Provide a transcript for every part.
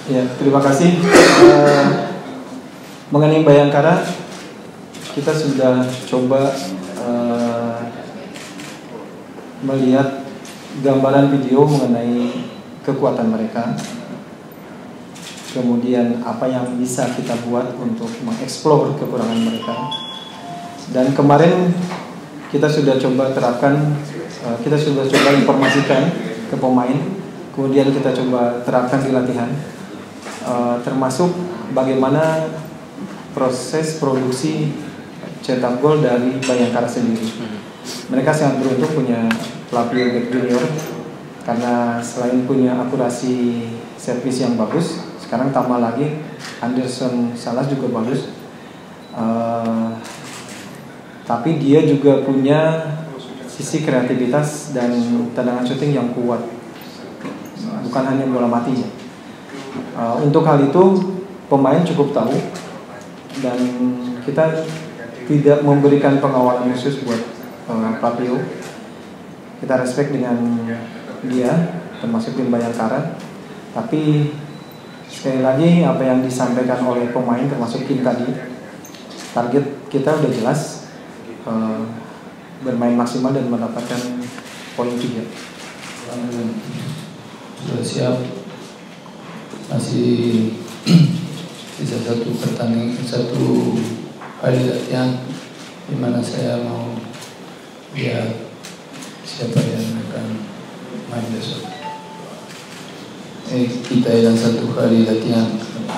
Ya, terima kasih. Mengenai Bayangkara, kita sudah coba melihat gambaran video mengenai kekuatan mereka. Kemudian apa yang bisa kita buat untuk mengeksplor kekurangan mereka. Dan kemarin kita sudah coba terapkan, kita sudah coba informasikan ke pemain. Kemudian kita coba terapkan di latihan, termasuk bagaimana proses produksi cetak gol dari Bayangkara sendiri. Mereka sangat beruntung punya pelatih back junior, karena selain punya akurasi servis yang bagus, sekarang tambah lagi Anderson Salas juga bagus. Tapi dia juga punya sisi kreativitas dan tendangan syuting yang kuat, bukan hanya bola matinya. Untuk hal itu pemain cukup tahu, dan kita tidak memberikan pengawalan khusus buat Papio. Kita respect dengan dia, termasuk tim Bayangkara. Tapi sekali lagi apa yang disampaikan oleh pemain termasuk tim tadi, target kita udah jelas, bermain maksimal dan mendapatkan poin 3. Sudah siap, masih sisa satu pertandingan, satu hari latihan di mana saya mau lihat siapa yang akan main besok. Kita yang satu hari latihan,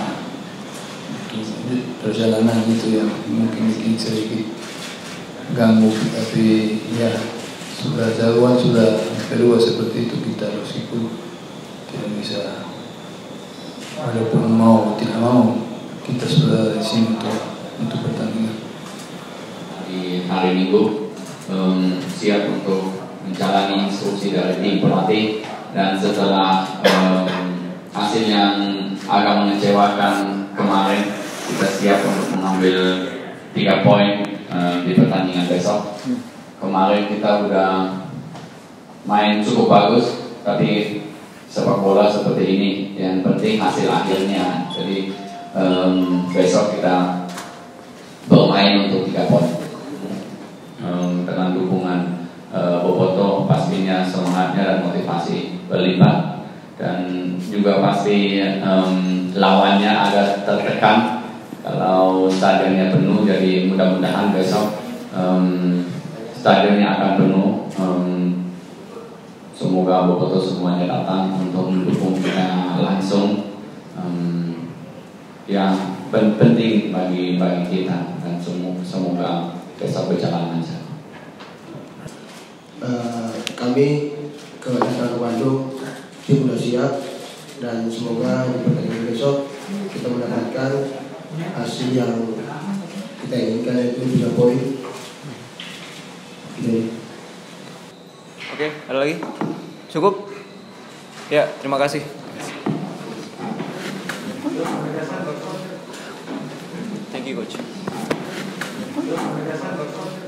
perjalanan itu yang mungkin sedikit ganggu, tapi ya sudah jadwal sudah kedua seperti itu, kita harus ikut, tidak bisa, walaupun mau tidak mau kita sudah di sini untuk pertandingan. Di hari Minggu siap untuk menjalani instruksi dari tim pelatih, dan setelah hasil yang agak mengecewakan kemarin, kita siap untuk mengambil 3 poin di pertandingan besok. Kemarin kita udah main cukup bagus, tapi sepak bola seperti ini, yang penting hasil akhirnya. Jadi besok kita bermain untuk 3 poin. Dengan dukungan Boboto, pastinya semangatnya dan motivasi berlipat, dan juga pasti lawannya agak tertekan kalau stadionnya penuh. Jadi mudah-mudahan besok stadionnya akan penuh. Semoga Boboto semuanya datang untuk mendukung kita langsung. Yang penting bagi kita, dan semoga besok berjalan lancar. Kami ke Bandung, tim sudah siap, dan semoga di pertandingan besok kita mendapatkan hasil yang kita inginkan, yaitu 3 poin. Oke, ada lagi? Cukup? Ya, terima kasih. Thank you, coach.